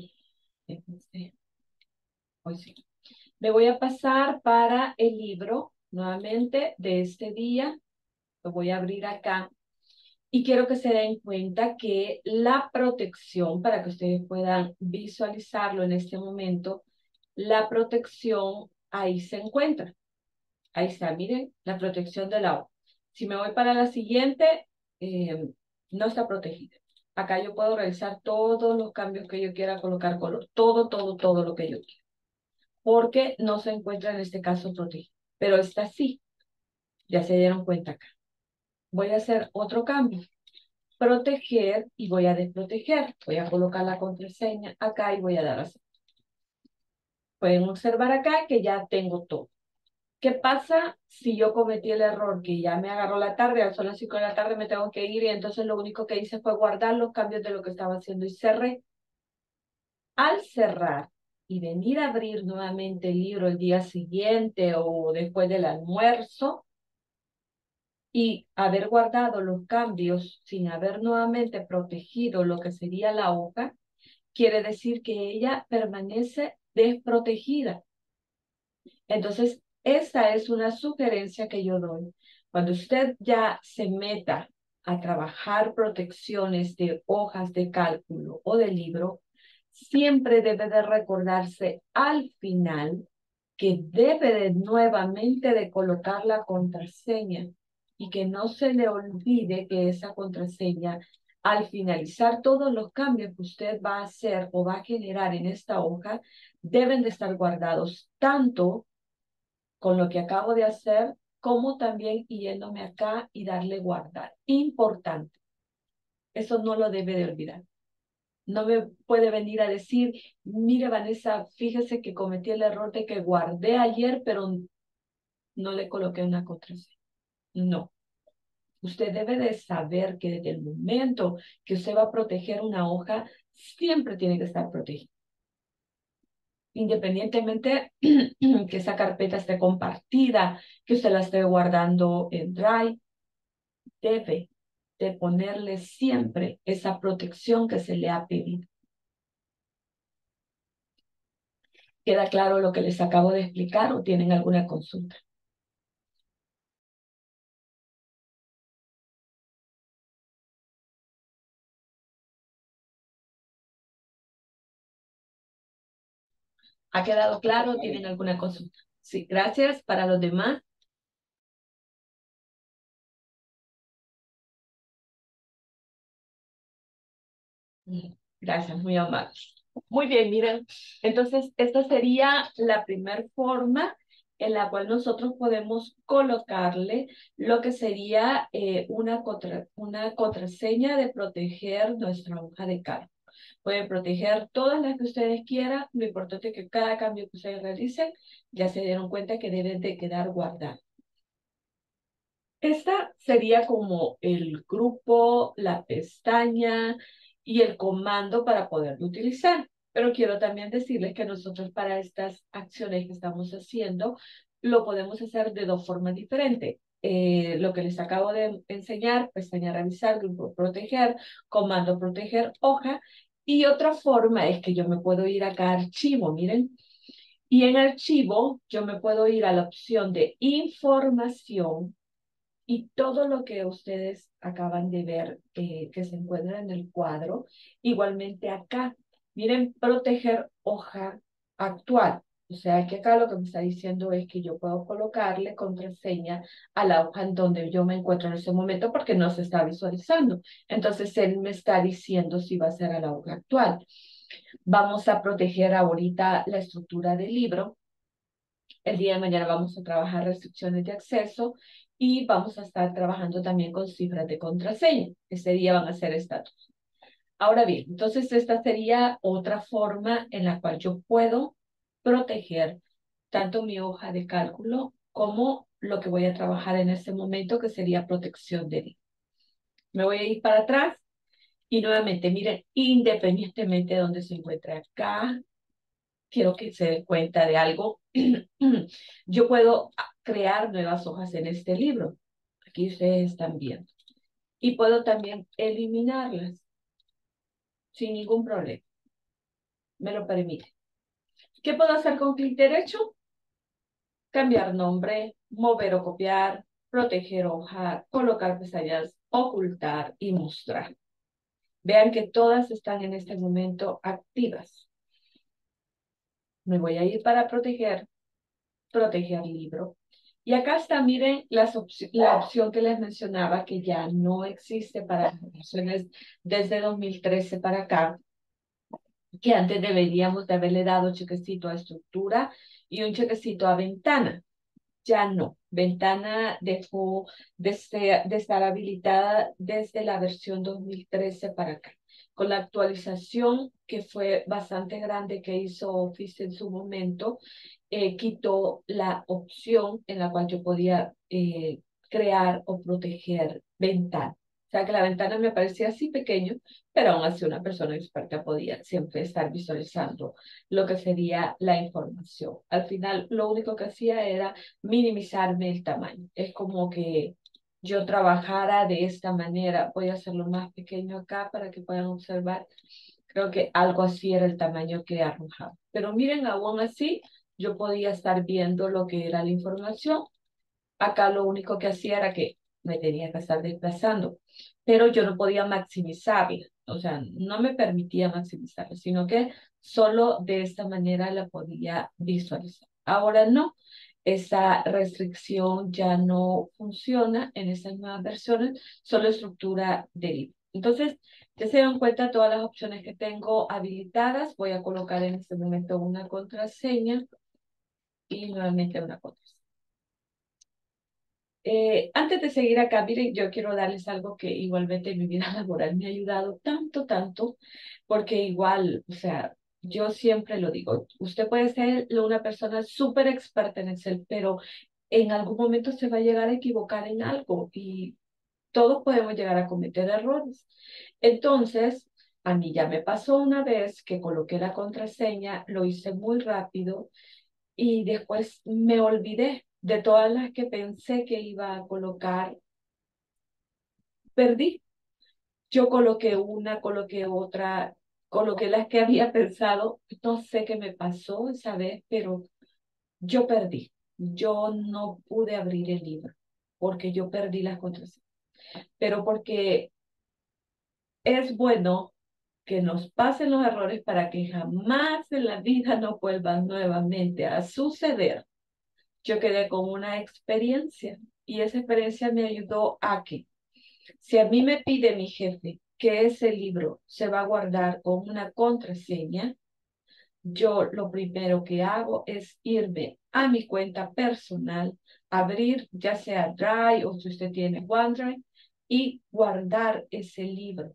Hoy sí. Me voy a pasar para el libro nuevamente de este día. Lo voy a abrir acá. Y quiero que se den cuenta que la protección, para que ustedes puedan visualizarlo en este momento, la protección ahí se encuentra. Ahí está, miren, la protección de la hoja. Si me voy para la siguiente, eh, no está protegida. Acá yo puedo realizar todos los cambios que yo quiera, colocar color, todo, todo, todo lo que yo quiera. Porque no se encuentra en este caso protegida. Pero esta sí, ya se dieron cuenta acá. Voy a hacer otro cambio. Proteger y voy a desproteger. Voy a colocar la contraseña acá y voy a dar así. Pueden observar acá que ya tengo todo. ¿Qué pasa si yo cometí el error que ya me agarró la tarde, son las cinco de la tarde, me tengo que ir y entonces lo único que hice fue guardar los cambios de lo que estaba haciendo y cerré? Al cerrar, y venir a abrir nuevamente el libro el día siguiente o después del almuerzo y haber guardado los cambios sin haber nuevamente protegido lo que sería la hoja, quiere decir que ella permanece desprotegida. Entonces, esa es una sugerencia que yo doy. Cuando usted ya se meta a trabajar protecciones de hojas de cálculo o de libro, siempre debe de recordarse al final que debe de nuevamente de colocar la contraseña y que no se le olvide que esa contraseña, al finalizar todos los cambios que usted va a hacer o va a generar en esta hoja, deben de estar guardados tanto con lo que acabo de hacer, como también yéndome acá y darle guardar. Importante. Eso no lo debe de olvidar. No me puede venir a decir, mire Vanessa, fíjese que cometí el error de que guardé ayer, pero no le coloqué una contraseña. No. Usted debe de saber que desde el momento que usted va a proteger una hoja, siempre tiene que estar protegida. Independientemente que esa carpeta esté compartida, que usted la esté guardando en Drive, debe de ponerle siempre esa protección que se le ha pedido. ¿Queda claro lo que les acabo de explicar o tienen alguna consulta? ¿Ha quedado claro o tienen alguna consulta? Sí, gracias. Para los demás. Gracias, muy amable. Muy bien, miren. Entonces, esta sería la primera forma en la cual nosotros podemos colocarle lo que sería eh, una, contra, una contraseña de proteger nuestra hoja de cálculo. Pueden proteger todas las que ustedes quieran. Lo importante es que cada cambio que ustedes realicen ya se dieron cuenta que deben de quedar guardados. Esta sería como el grupo, la pestaña y el comando para poderlo utilizar. Pero quiero también decirles que nosotros para estas acciones que estamos haciendo, lo podemos hacer de dos formas diferentes. Eh, lo que les acabo de enseñar, pestaña revisar, grupo proteger, comando proteger, hoja. Y otra forma es que yo me puedo ir acá a archivo, miren. Y en archivo yo me puedo ir a la opción de información. Y todo lo que ustedes acaban de ver eh, que se encuentra en el cuadro, igualmente acá, miren, proteger hoja actual. O sea que acá lo que me está diciendo es que yo puedo colocarle contraseña a la hoja en donde yo me encuentro en ese momento porque no se está visualizando. Entonces él me está diciendo si va a ser a la hoja actual. Vamos a proteger ahorita la estructura del libro. El día de mañana vamos a trabajar restricciones de acceso y vamos a estar trabajando también con cifras de contraseña. Ese día van a ser estatus. Ahora bien, entonces esta sería otra forma en la cual yo puedo proteger tanto mi hoja de cálculo como lo que voy a trabajar en este momento, que sería protección de libro. Me voy a ir para atrás y nuevamente, miren, independientemente de donde se encuentre acá, quiero que se den cuenta de algo. Yo puedo crear nuevas hojas en este libro. Aquí ustedes están viendo. Y puedo también eliminarlas sin ningún problema. Me lo permite. ¿Qué puedo hacer con clic derecho? Cambiar nombre, mover o copiar, proteger hoja, colocar pestañas, ocultar y mostrar. Vean que todas están en este momento activas. Me voy a ir para proteger, proteger libro. Y acá está, miren, las opci- la opción que les mencionaba, que ya no existe para las versiones desde dos mil trece para acá, que antes deberíamos de haberle dado chequecito a estructura y un chequecito a ventana. Ya no. Ventana dejó de, ser- de estar habilitada desde la versión dos mil trece para acá. Con la actualización que fue bastante grande que hizo Office en su momento, eh, quitó la opción en la cual yo podía eh, crear o proteger ventana. O sea que la ventana me parecía así pequeño, pero aún así una persona experta podía siempre estar visualizando lo que sería la información. Al final, lo único que hacía era minimizarme el tamaño. Es como que yo trabajara de esta manera. Voy a hacerlo más pequeño acá para que puedan observar. Creo que algo así era el tamaño que arrojaba. Pero miren, aún así, yo podía estar viendo lo que era la información. Acá lo único que hacía era que me tenía que estar desplazando, pero yo no podía maximizarla, o sea, no me permitía maximizarla, sino que solo de esta manera la podía visualizar. Ahora no, esa restricción ya no funciona en estas nuevas versiones, solo estructura de libro. Entonces, ya se dan cuenta todas las opciones que tengo habilitadas. Voy a colocar en este momento una contraseña y nuevamente una contraseña. Eh, antes de seguir acá, miren, yo quiero darles algo que igualmente en mi vida laboral me ha ayudado tanto, tanto, porque igual, o sea, yo siempre lo digo, usted puede ser una persona súper experta en Excel, pero en algún momento se va a llegar a equivocar en algo y todos podemos llegar a cometer errores. Entonces, a mí ya me pasó una vez que coloqué la contraseña, lo hice muy rápido y después me olvidé de todas las que pensé que iba a colocar. Perdí. Yo coloqué una, coloqué otra, coloqué las que había pensado. No sé qué me pasó esa vez, pero yo perdí. Yo no pude abrir el libro porque yo perdí las contraseñas. Pero porque es bueno que nos pasen los errores para que jamás en la vida no vuelvan nuevamente a suceder. Yo quedé con una experiencia y esa experiencia me ayudó a que, si a mí me pide mi jefe que ese libro se va a guardar con una contraseña, yo lo primero que hago es irme a mi cuenta personal, abrir ya sea Drive o si usted tiene OneDrive y guardar ese libro.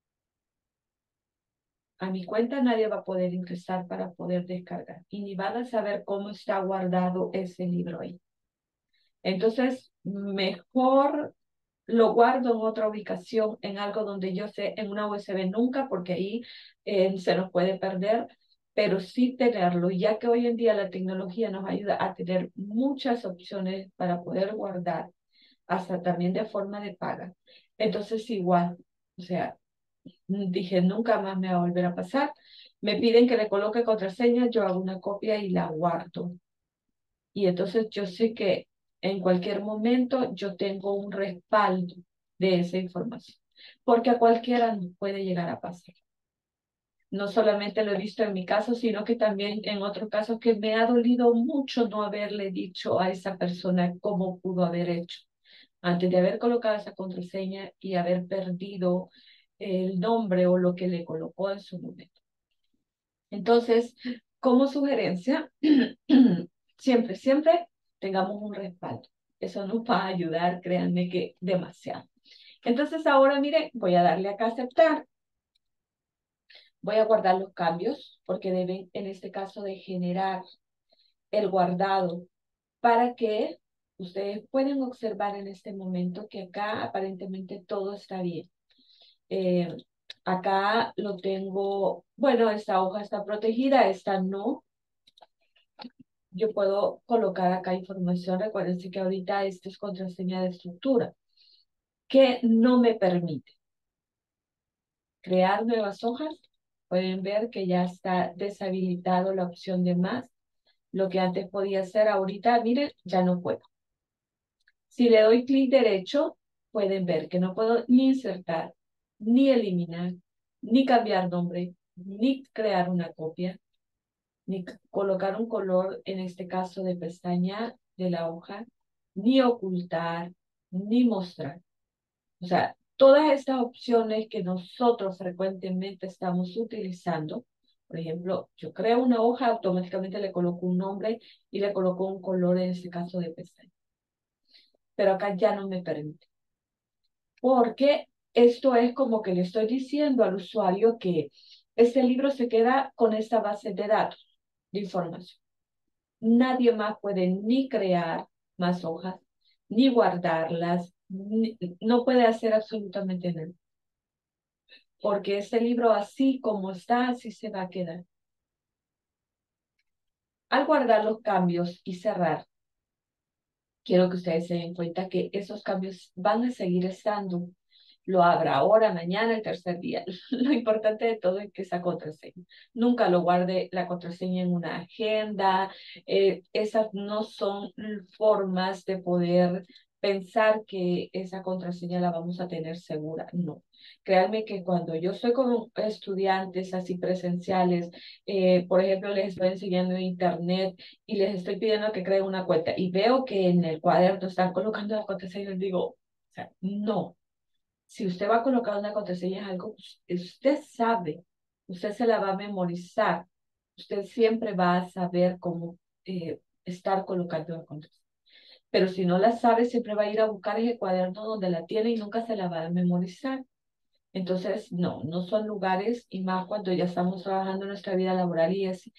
A mi cuenta nadie va a poder ingresar para poder descargar y ni van a saber cómo está guardado ese libro ahí. Entonces, mejor lo guardo en otra ubicación, en algo donde yo sé, en una U S B nunca, porque ahí eh, se nos puede perder, pero sí tenerlo, ya que hoy en día la tecnología nos ayuda a tener muchas opciones para poder guardar, hasta también de forma de paga. Entonces, igual, o sea, dije, nunca más me va a volver a pasar. Me piden que le coloque contraseña, yo hago una copia y la guardo. Y entonces yo sé que en cualquier momento yo tengo un respaldo de esa información, porque a cualquiera nos puede llegar a pasar. No solamente lo he visto en mi caso, sino que también en otros casos que me ha dolido mucho no haberle dicho a esa persona cómo pudo haber hecho, antes de haber colocado esa contraseña y haber perdido el nombre o lo que le colocó en su momento. Entonces, como sugerencia, siempre, siempre tengamos un respaldo. Eso nos va a ayudar, créanme que demasiado. Entonces ahora, miren, voy a darle acá a aceptar. Voy a guardar los cambios porque deben, en este caso, de generar el guardado para que ustedes puedan observar en este momento que acá aparentemente todo está bien. Eh, acá lo tengo, bueno, esta hoja está protegida, esta no. Yo puedo colocar acá información. Recuérdense que ahorita esto es contraseña de estructura, que no me permite crear nuevas hojas. Pueden ver que ya está deshabilitado la opción de más. Lo que antes podía hacer ahorita, miren, ya no puedo. Si le doy clic derecho, pueden ver que no puedo ni insertar, ni eliminar, ni cambiar nombre, ni crear una copia, ni colocar un color, en este caso de pestaña de la hoja, ni ocultar, ni mostrar. O sea, todas estas opciones que nosotros frecuentemente estamos utilizando, por ejemplo, yo creo una hoja, automáticamente le coloco un nombre y le coloco un color, en este caso de pestaña. Pero acá ya no me permite. Porque esto es como que le estoy diciendo al usuario que este libro se queda con esta base de datos de información. Nadie más puede ni crear más hojas, ni guardarlas, ni- no puede hacer absolutamente nada, porque ese libro así como está, así se va a quedar. Al guardar los cambios y cerrar, quiero que ustedes se den cuenta que esos cambios van a seguir estando. Lo abra ahora, mañana, el tercer día. Lo importante de todo es que esa contraseña. Nunca lo guarde la contraseña en una agenda. Eh, esas no son formas de poder pensar que esa contraseña la vamos a tener segura. No. Créanme que cuando yo estoy con estudiantes así presenciales, eh, por ejemplo, les estoy enseñando en internet y les estoy pidiendo que creen una cuenta y veo que en el cuaderno están colocando la contraseña, les digo, o sea, no. Si usted va a colocar una contraseña es algo que usted sabe, usted se la va a memorizar, usted siempre va a saber cómo eh, estar colocando la contraseña. Pero si no la sabe, siempre va a ir a buscar ese cuaderno donde la tiene y nunca se la va a memorizar. Entonces, no, no son lugares, y más cuando ya estamos trabajando en nuestra vida laboral y es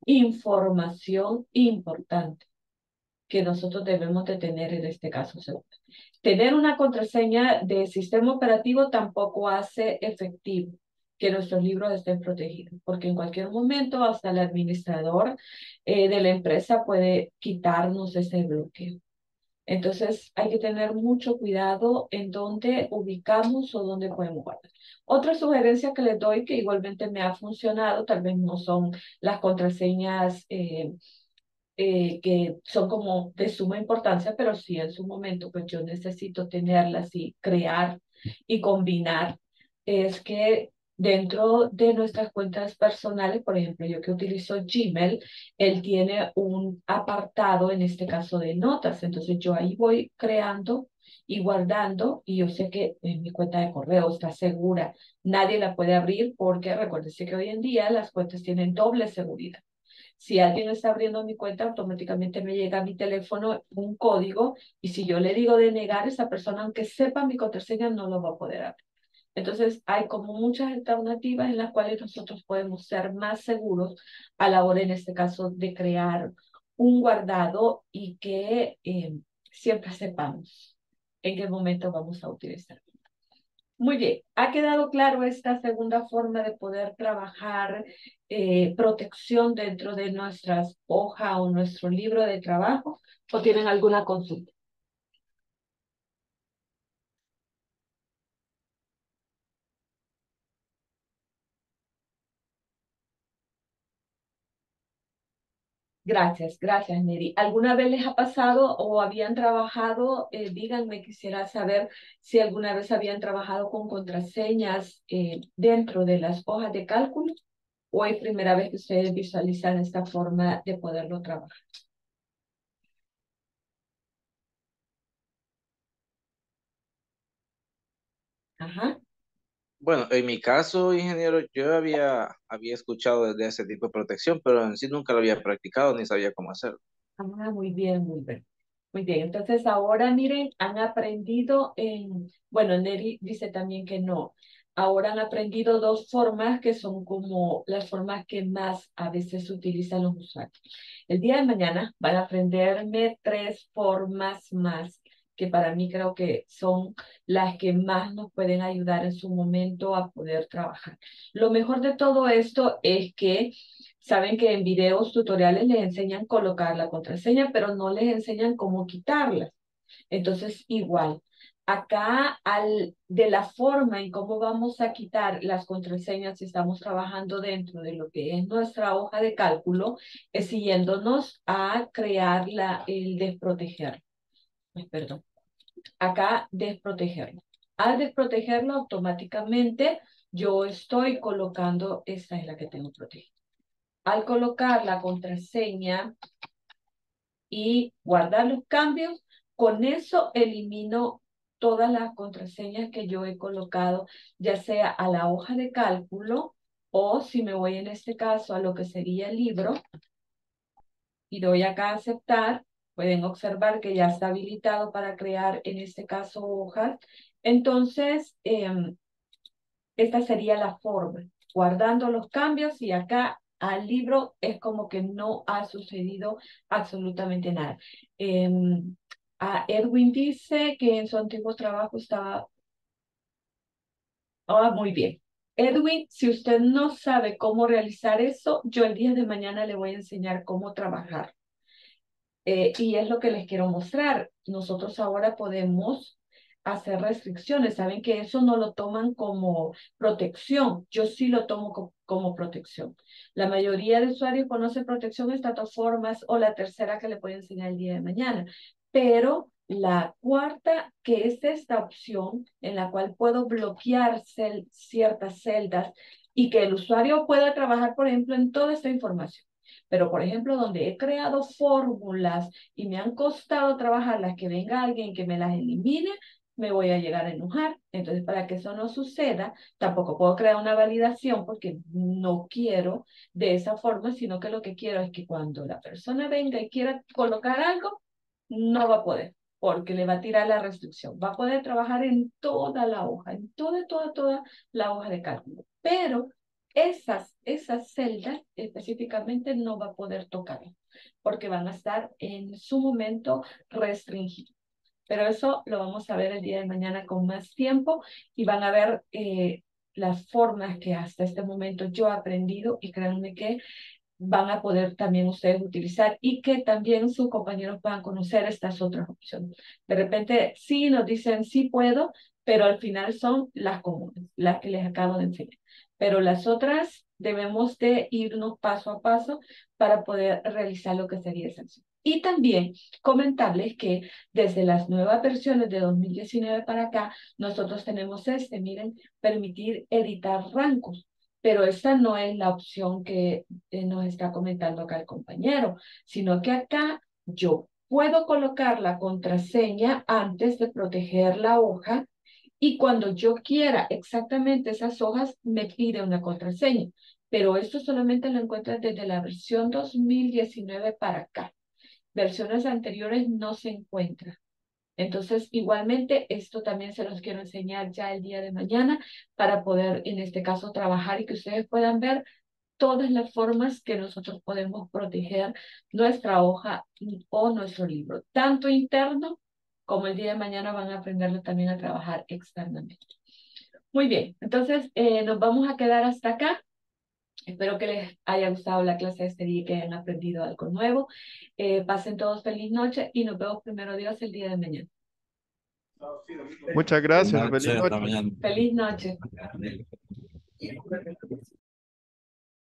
información importante que nosotros debemos de tener en este caso seguro. Tener una contraseña de sistema operativo tampoco hace efectivo que nuestros libros estén protegidos, porque en cualquier momento hasta el administrador eh, de la empresa puede quitarnos ese bloqueo. Entonces hay que tener mucho cuidado en dónde ubicamos o dónde podemos guardar. Otra sugerencia que les doy que igualmente me ha funcionado, tal vez no son las contraseñas eh, eh, que son como de suma importancia, pero sí en su momento, pues yo necesito tenerlas y crear y combinar. Es que dentro de nuestras cuentas personales, por ejemplo, yo que utilizo Gmail, él tiene un apartado, en este caso de notas. Entonces yo ahí voy creando y guardando, y yo sé que en mi cuenta de correo está segura. Nadie la puede abrir porque recuérdense que hoy en día las cuentas tienen doble seguridad. Si alguien está abriendo mi cuenta, automáticamente me llega a mi teléfono un código y si yo le digo de negar, esa persona, aunque sepa mi contraseña, no lo va a poder abrir. Entonces, hay como muchas alternativas en las cuales nosotros podemos ser más seguros a la hora, en este caso, de crear un guardado y que eh, siempre sepamos en qué momento vamos a utilizar. Muy bien, ¿ha quedado claro esta segunda forma de poder trabajar eh, protección dentro de nuestras hojas o nuestro libro de trabajo? ¿O tienen alguna consulta? Gracias, gracias, Neri. ¿Alguna vez les ha pasado o habían trabajado? Eh, díganme, quisiera saber si alguna vez habían trabajado con contraseñas eh, dentro de las hojas de cálculo o es primera vez que ustedes visualizan esta forma de poderlo trabajar. Ajá. Bueno, en mi caso, ingeniero, yo había, había escuchado de ese tipo de protección, pero en sí nunca lo había practicado ni sabía cómo hacerlo. Ah, muy bien, muy bien. Muy bien, entonces ahora miren, han aprendido en, bueno, Neri dice también que no. Ahora han aprendido dos formas que son como las formas que más a veces utilizan los usuarios. El día de mañana van a aprenderme tres formas más que para mí creo que son las que más nos pueden ayudar en su momento a poder trabajar. Lo mejor de todo esto es que saben que en videos tutoriales les enseñan colocar la contraseña, pero no les enseñan cómo quitarla. Entonces, igual, acá al, de la forma en cómo vamos a quitar las contraseñas si estamos trabajando dentro de lo que es nuestra hoja de cálculo, es siguiéndonos a crear la, el desproteger. Ay, perdón. Acá desprotegerlo. Al desprotegerlo automáticamente, yo estoy colocando, esta es la que tengo protegida. Al colocar la contraseña y guardar los cambios, con eso elimino todas las contraseñas que yo he colocado, ya sea a la hoja de cálculo o si me voy en este caso a lo que sería el libro y doy acá a aceptar, pueden observar que ya está habilitado para crear en este caso hojas. Entonces, eh, esta sería la forma, guardando los cambios y acá al libro es como que no ha sucedido absolutamente nada. Eh, Ah, Edwin dice que en su antiguo trabajo estaba... Ah, muy bien. Edwin, si usted no sabe cómo realizar eso, yo el día de mañana le voy a enseñar cómo trabajar. Eh, y es lo que les quiero mostrar. Nosotros ahora podemos hacer restricciones. Saben que eso no lo toman como protección. Yo sí lo tomo co- como protección. La mayoría de usuarios conocen protección en estas dos formas o la tercera que le voy a enseñar el día de mañana. Pero la cuarta, que es esta opción en la cual puedo bloquear cel- ciertas celdas y que el usuario pueda trabajar, por ejemplo, en toda esta información. Pero, por ejemplo, donde he creado fórmulas y me han costado trabajarlas, que venga alguien que me las elimine, me voy a llegar a enojar. Entonces, para que eso no suceda, tampoco puedo crear una validación porque no quiero de esa forma, sino que lo que quiero es que cuando la persona venga y quiera colocar algo, no va a poder, porque le va a tirar la restricción. Va a poder trabajar en toda la hoja, en toda, toda, toda la hoja de cálculo. Pero esas, esas celdas específicamente no va a poder tocar porque van a estar en su momento restringidos. Pero eso lo vamos a ver el día de mañana con más tiempo y van a ver eh, las formas que hasta este momento yo he aprendido y créanme que van a poder también ustedes utilizar y que también sus compañeros puedan conocer estas otras opciones. De repente sí nos dicen sí puedo, pero al final son las comunes, las que les acabo de enseñar. Pero las otras debemos de irnos paso a paso para poder realizar lo que sería esa acción. Y también comentarles que desde las nuevas versiones de dos mil diecinueve para acá, nosotros tenemos este, miren, permitir editar rangos. Pero esta no es la opción que eh, nos está comentando acá el compañero, sino que acá yo puedo colocar la contraseña antes de proteger la hoja y cuando yo quiera exactamente esas hojas me pide una contraseña. Pero esto solamente lo encuentras desde la versión dos mil diecinueve para acá. Versiones anteriores no se encuentran. Entonces, igualmente, esto también se los quiero enseñar ya el día de mañana para poder, en este caso, trabajar y que ustedes puedan ver todas las formas que nosotros podemos proteger nuestra hoja o nuestro libro, tanto interno como el día de mañana van a aprenderlo también a trabajar externamente. Muy bien, entonces eh, nos vamos a quedar hasta acá. Espero que les haya gustado la clase de este día y que hayan aprendido algo nuevo. Eh, pasen todos feliz noche y nos vemos primero Dios el día de mañana. Muchas Buenas gracias. noches, Feliz hasta noche. mañana. Feliz noche.